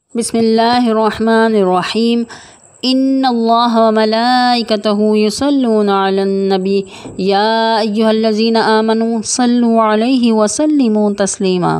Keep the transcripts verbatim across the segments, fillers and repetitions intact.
بسم اللہ الرحمن الرحیم ان اللہ وملائکتہ یصلون علی النبی یا ایہا الذین آمنوا صلوا علیہ وسلموا تسلیما۔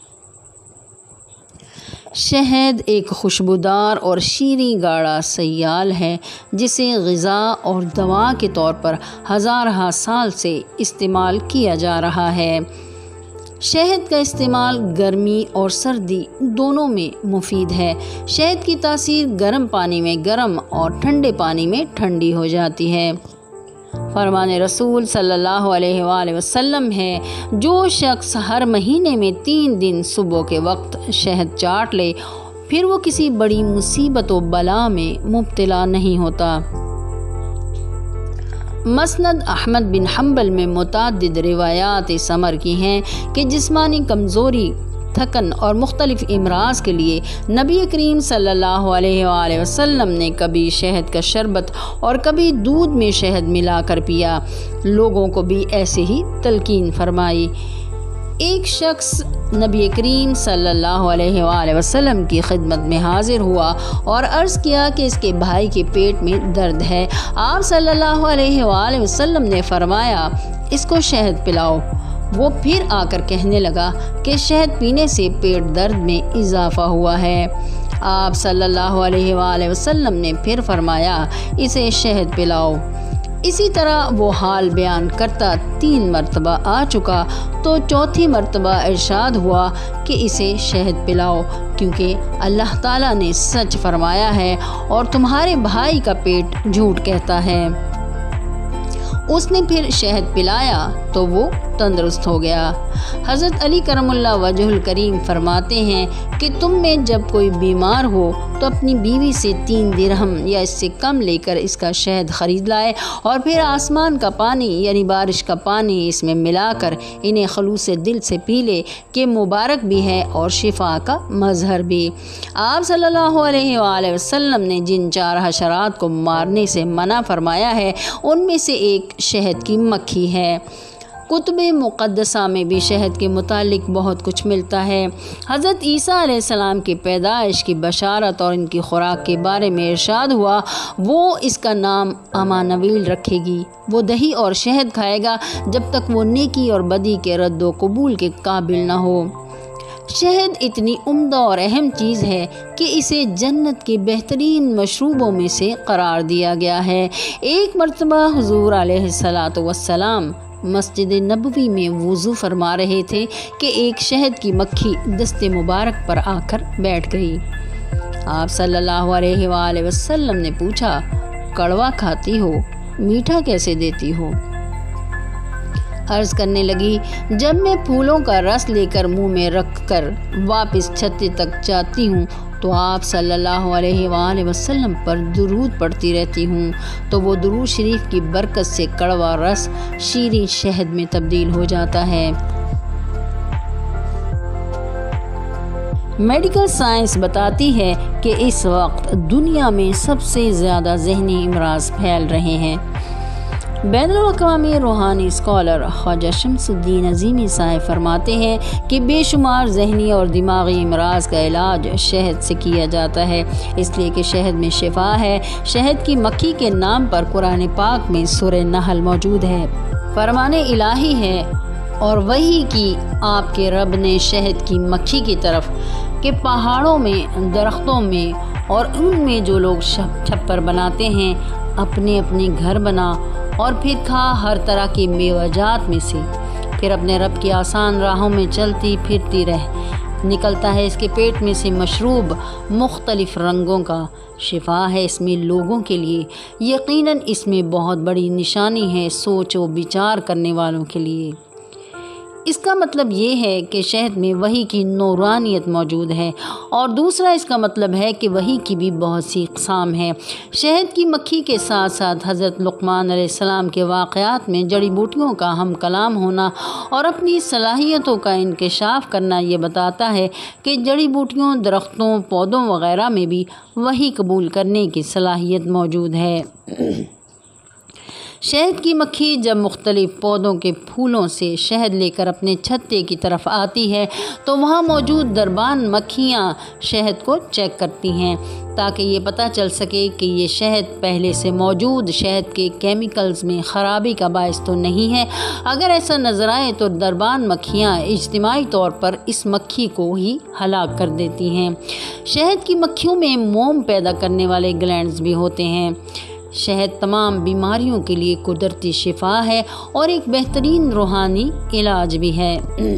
شہد ایک خوشبودار اور شیریں گاڑھا سیال ہے جسے غذا اور دوا کے طور پر ہزارہ سال سے استعمال کیا جا رہا ہے۔ شہد کا استعمال گرمی اور سردی دونوں میں مفید ہے۔ شہد کی تاثیر گرم پانی میں گرم اور ٹھنڈے پانی میں ٹھنڈی ہو جاتی ہے۔ فرمان رسول صلی اللہ علیہ وآلہ وسلم ہے، جو شخص ہر مہینے میں تین دن صبح کے وقت شہد چاٹ لے پھر وہ کسی بڑی مصیبت و بلا میں مبتلا نہیں ہوتا۔ مسند احمد بن حنبل میں متعدد روایات سمر کی ہیں کہ جسمانی کمزوری، تھکن اور مختلف امراض کے لیے نبی کریم صلی اللہ علیہ وآلہ وسلم نے کبھی شہد کا شربت اور کبھی دودھ میں شہد ملا کر پیا۔ لوگوں کو بھی ایسے ہی تلقین فرمائی۔ ایک شخص نبی کریم صلی اللہ علیہ وآلہ وسلم کی خدمت میں حاضر ہوا اور عرض کیا کہ اس کے بھائی کے پیٹ میں درد ہے۔ آپ صلی اللہ علیہ وآلہ وسلم نے فرمایا، اس کو شہد پلاؤ۔ وہ پھر آ کر کہنے لگا کہ شہد پینے سے پیٹ درد میں اضافہ ہوا ہے۔ آپ صلی اللہ علیہ وآلہ وسلم نے پھر فرمایا، اسے شہد پلاؤ۔ اسی طرح وہ حال بیان کرتا تین مرتبہ آ چکا تو چوتھی مرتبہ ارشاد ہوا کہ اسے شہد پلاؤ، کیونکہ اللہ تعالیٰ نے سچ فرمایا ہے اور تمہارے بھائی کا پیٹ جھوٹ کہتا ہے۔ اس نے پھر شہد پلایا تو وہ تندرست ہو گیا۔ حضرت علی کرم اللہ وجہ الکریم فرماتے ہیں کہ تم میں جب کوئی بیمار ہو تو اپنی بیوی سے تین درہم یا اس سے کم لے کر اس کا شہد خرید لائے اور پھر آسمان کا پانی یعنی بارش کا پانی اس میں ملا کر انہیں خلوص دل سے پی لے کہ مبارک بھی ہے اور شفا کا مظہر بھی۔ آپ صلی اللہ علیہ وآلہ وسلم نے جن چار حشرات کو مارنے سے منع فرمایا ہے ان میں سے ایک شہد کی مکھی ہے۔ کتب مقدسہ میں بھی شہد کے متعلق بہت کچھ ملتا ہے۔ حضرت عیسیٰ علیہ السلام کی پیدائش کی بشارت اور ان کی خوراک کے بارے میں ارشاد ہوا، وہ اس کا نام امانویل رکھے گی۔ وہ دہی اور شہد کھائے گا جب تک وہ نیکی اور بدی کے رد و قبول کے قابل نہ ہو۔ شہد اتنی عمدہ اور اہم چیز ہے کہ اسے جنت کے بہترین مشروبوں میں سے قرار دیا گیا ہے۔ ایک مرتبہ حضور علیہ الصلاۃ والسلام مسجد نبوی میں وضو فرما رہے تھے کہ ایک شہد کی مکھی دست مبارک پر آ کر بیٹھ گئی۔ آپ صلی اللہ علیہ وآلہ وسلم نے پوچھا، کڑوا کھاتی ہو، میٹھا کیسے دیتی ہو؟ عرض کرنے لگی، جب میں پھولوں کا رس لے کر منہ میں رکھ کر واپس چھتے تک جاتی ہوں تو آپ صلی اللہ علیہ وآلہ وسلم پر درود پڑھتی رہتی ہوں تو وہ درود شریف کی برکت سے کڑوا رس شیریں شہد میں تبدیل ہو جاتا ہے۔ میڈیکل سائنس بتاتی ہے کہ اس وقت دنیا میں سب سے زیادہ ذہنی امراض پھیل رہے ہیں۔ بین الاقوامی روحانی اسکالر خواجہ شمس الدین عظیمی صاحب فرماتے ہیں کہ بے شمار ذہنی اور دماغی امراض کا علاج شہد سے کیا جاتا ہے، اس لیے کہ شہد میں شفا ہے۔ شہد کی مکھی کے نام پر قرآن پاک میں سورہ نحل موجود ہے۔ فرمان الہی ہے اور وحی کی آپ کے رب نے شہد کی مکھی کی طرف کہ پہاڑوں میں، درختوں میں اور ان میں جو لوگ چھپر بناتے ہیں اپنے اپنے گھر بنا اور پھر کھا ہر طرح کی میوہ جات میں سے، پھر اپنے رب کی آسان راہوں میں چلتی پھرتی رہ، نکلتا ہے اس کے پیٹ میں سے مشروب مختلف رنگوں کا۔ شفا ہے اس میں لوگوں کے لیے، یقیناً اس میں بہت بڑی نشانی ہے سوچ و بچار کرنے والوں کے لیے۔ اس کا مطلب یہ ہے کہ شہد میں وحی کی نورانیت موجود ہے، اور دوسرا اس کا مطلب ہے کہ وحی کی بھی بہت سی اقسام ہیں۔ شہد کی مکھی کے ساتھ ساتھ حضرت لقمان علیہ السلام کے واقعات میں جڑی بوٹیوں کا ہم کلام ہونا اور اپنی صلاحیتوں کا انکشاف کرنا یہ بتاتا ہے کہ جڑی بوٹیوں، درختوں، پودوں وغیرہ میں بھی وحی قبول کرنے کی صلاحیت موجود ہے۔ شہد کی مکھی جب مختلف پودوں کے پھولوں سے شہد لے کر اپنے چھتے کی طرف آتی ہے تو وہاں موجود دربان مکھیاں شہد کو چیک کرتی ہیں تاکہ یہ پتہ چل سکے کہ یہ شہد پہلے سے موجود شہد کے کیمیکلز میں خرابی کا باعث تو نہیں ہے۔ اگر ایسا نظر آئے تو دربان مکھیاں اجتماعی طور پر اس مکھی کو ہی ہلاک کر دیتی ہیں۔ شہد کی مکھیوں میں موم پیدا کرنے والے گلینڈز بھی ہوتے ہیں۔ شہد تمام بیماریوں کے لیے قدرتی شفا ہے اور ایک بہترین روحانی علاج بھی ہے۔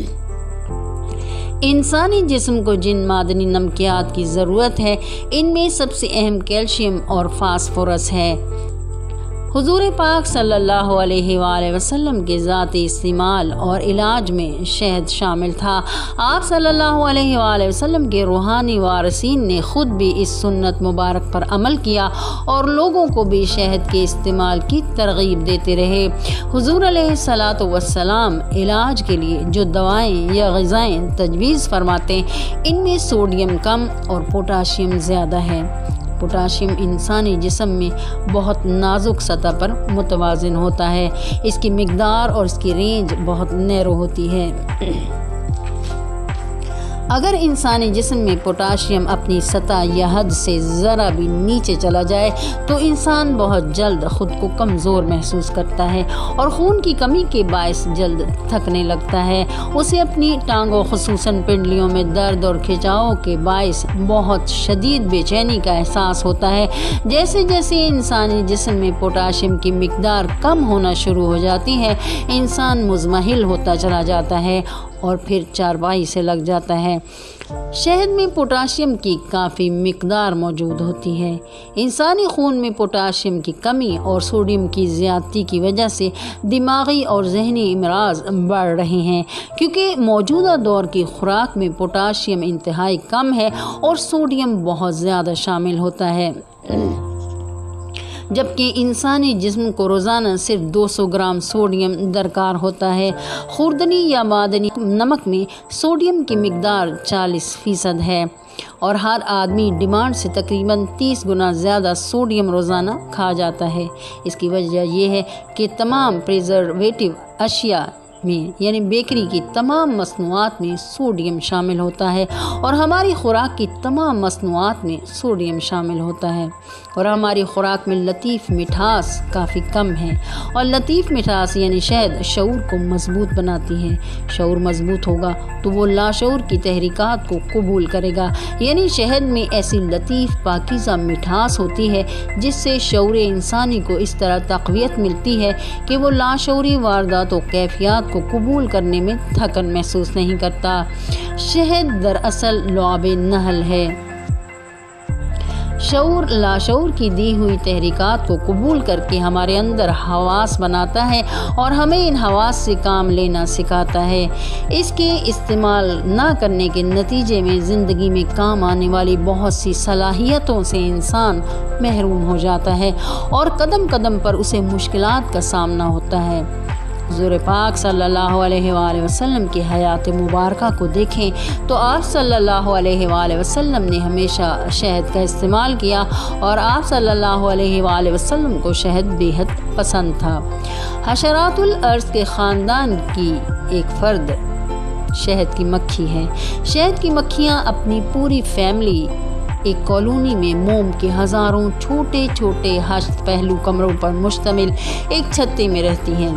انسانی جسم کو جن معدنی نمکیات کی ضرورت ہے ان میں سب سے اہم کیلشیم اور فاسفورس ہے۔ حضور پاک صلی اللہ علیہ وآلہ وسلم کے ذاتی استعمال اور علاج میں شہد شامل تھا۔ آپ صلی اللہ علیہ وآلہ وسلم کے روحانی وارثین نے خود بھی اس سنت مبارک پر عمل کیا اور لوگوں کو بھی شہد کے استعمال کی ترغیب دیتے رہے۔ حضور علیہ الصلاۃ والسلام علاج کے لیے جو دوائیں یا غذائیں تجویز فرماتے ہیں ان میں سوڈیم کم اور پوٹاشیم زیادہ ہے۔ پوٹاشیم انسانی جسم میں بہت نازک سطح پر متوازن ہوتا ہے۔ اس کی مقدار اور اس کی رینج بہت نیرو ہوتی ہے۔ اگر انسانی جسم میں پوٹاشیم اپنی سطح یا حد سے ذرا بھی نیچے چلا جائے تو انسان بہت جلد خود کو کمزور محسوس کرتا ہے اور خون کی کمی کے باعث جلد تھکنے لگتا ہے۔ اسے اپنی ٹانگوں خصوصاً پنڈلیوں میں درد اور کھچاؤ کے باعث بہت شدید بے چینی کا احساس ہوتا ہے۔ جیسے جیسے انسانی جسم میں پوٹاشیم کی مقدار کم ہونا شروع ہو جاتی ہے انسان مزمحل ہوتا چلا جاتا ہے اور پھر چارپائی سے لگ جاتا ہے۔ شہد میں پوٹاشیم کی کافی مقدار موجود ہوتی ہے۔ انسانی خون میں پوٹاشیم کی کمی اور سوڈیم کی زیادتی کی وجہ سے دماغی اور ذہنی امراض بڑھ رہے ہیں، کیونکہ موجودہ دور کی خوراک میں پوٹاشیم انتہائی کم ہے اور سوڈیم بہت زیادہ شامل ہوتا ہے، جبکہ انسانی جسم کو روزانہ صرف دو سو گرام سوڈیم درکار ہوتا ہے۔ خوردنی یا معدنی نمک میں سوڈیم کی مقدار چالیس فیصد ہے اور ہر آدمی ڈیمانڈ سے تقریباً تیس گنا زیادہ سوڈیم روزانہ کھا جاتا ہے۔ اس کی وجہ یہ ہے کہ تمام پریزرویٹو اشیاء میں یعنی بیکری کی تمام مصنوعات میں سوڈیم شامل ہوتا ہے اور ہماری خوراک کی تمام مصنوعات میں سوڈیم شامل ہوتا ہے، اور ہماری خوراک میں لطیف مٹھاس کافی کم ہے، اور لطیف مٹھاس یعنی شہد شعور کو مضبوط بناتی ہے۔ شعور مضبوط ہوگا تو وہ لاشعور کی تحریکات کو قبول کرے گا، یعنی شہد میں ایسی لطیف پاکیزہ مٹھاس ہوتی ہے جس سے شعور انسانی کو اس طرح تقویت ملتی ہے کہ وہ لاشعوری واردات و کیفیات کو قبول کرنے میں تھکن محسوس نہیں کرتا۔ شہد دراصل لعاب نحل ہے۔ شعور لاشعور کی دی ہوئی تحریکات کو قبول کر کے ہمارے اندر حواس بناتا ہے اور ہمیں ان حواس سے کام لینا سکھاتا ہے۔ اس کے استعمال نہ کرنے کے نتیجے میں زندگی میں کام آنے والی بہت سی صلاحیتوں سے انسان محروم ہو جاتا ہے اور قدم قدم پر اسے مشکلات کا سامنا ہوتا ہے۔ حضور پاک صلی اللہ علیہ وآلہ وسلم کی حیات مبارکہ کو دیکھیں تو آپ صلی اللہ علیہ وآلہ وسلم نے ہمیشہ شہد کا استعمال کیا اور آپ صلی اللہ علیہ وآلہ وسلم کو شہد بے حد پسند تھا۔ حشرات الارض کے خاندان کی ایک فرد شہد کی مکھی ہے۔ شہد کی مکھیاں اپنی پوری فیملی ایک کالونی میں موم کے ہزاروں چھوٹے چھوٹے ہشت پہلو کمروں پر مشتمل ایک چھتے میں رہتی ہیں۔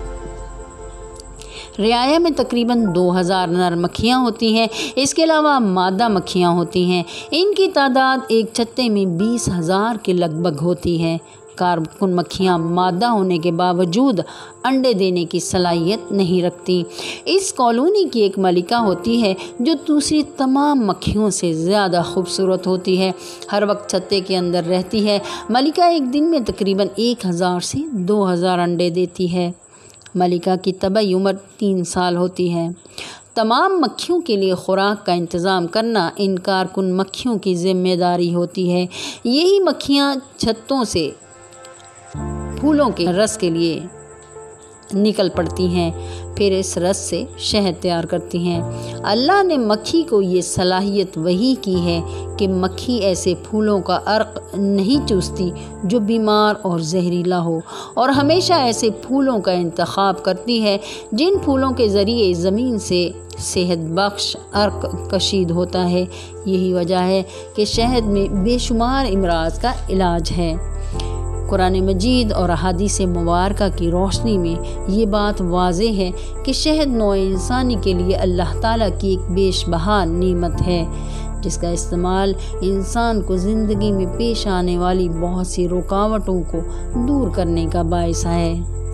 رعایا میں تقریباً دو ہزار نر مکھیاں ہوتی ہیں، اس کے علاوہ مادہ مکھیاں ہوتی ہیں۔ ان کی تعداد ایک چھتے میں بیس ہزار کے لگ بھگ ہوتی ہے۔ کارکن مکھیاں مادہ ہونے کے باوجود انڈے دینے کی صلاحیت نہیں رکھتی۔ اس کالونی کی ایک ملکہ ہوتی ہے جو دوسری تمام مکھیوں سے زیادہ خوبصورت ہوتی ہے، ہر وقت چھتے کے اندر رہتی ہے۔ ملکہ ایک دن میں تقریباً ایک ہزار سے دو ہزار انڈے دیتی ہے۔ ملکہ کی طبعی عمر تین سال ہوتی ہے۔ تمام مکھیوں کے لیے خوراک کا انتظام کرنا ان کارکن مکھیوں کی ذمہ داری ہوتی ہے۔ یہی مکھیاں چھتوں سے پھولوں کے رس کے لیے نکل پڑتی ہیں۔ پھر اس رس سے شہد تیار کرتی ہیں۔ اللہ نے مکھی کو یہ صلاحیت وحی کی ہے کہ مکھی ایسے پھولوں کا عرق نہیں چوستی جو بیمار اور زہریلا ہو، اور ہمیشہ ایسے پھولوں کا انتخاب کرتی ہے جن پھولوں کے ذریعے زمین سے صحت بخش عرق کشید ہوتا ہے۔ یہی وجہ ہے کہ شہد میں بے شمار امراض کا علاج ہے۔ قرآن مجید اور احادیث مبارکہ کی روشنی میں یہ بات واضح ہے کہ شہد نوع انسانی کے لیے اللہ تعالیٰ کی ایک بیش بہا نعمت ہے، جس کا استعمال انسان کو زندگی میں پیش آنے والی بہت سی رکاوٹوں کو دور کرنے کا باعث ہے۔